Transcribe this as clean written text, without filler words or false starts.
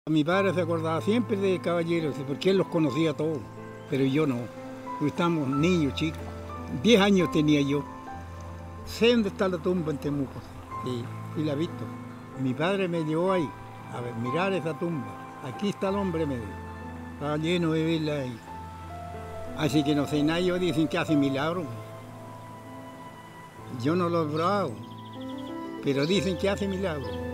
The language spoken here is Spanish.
Mi padre se acordaba siempre de caballeros, porque él los conocía todos, pero yo no, porque estamos niños, chicos. 10 años tenía yo. Sé dónde está la tumba en Temuco, sí, y la he visto. Mi padre me llevó ahí, a ver, mirar esa tumba. Aquí está el hombre, me dijo. Estaba lleno de velas ahí. Así que no sé nada, ellos dicen que hace milagros. Yo no lo he probado, pero dicen que hace milagros.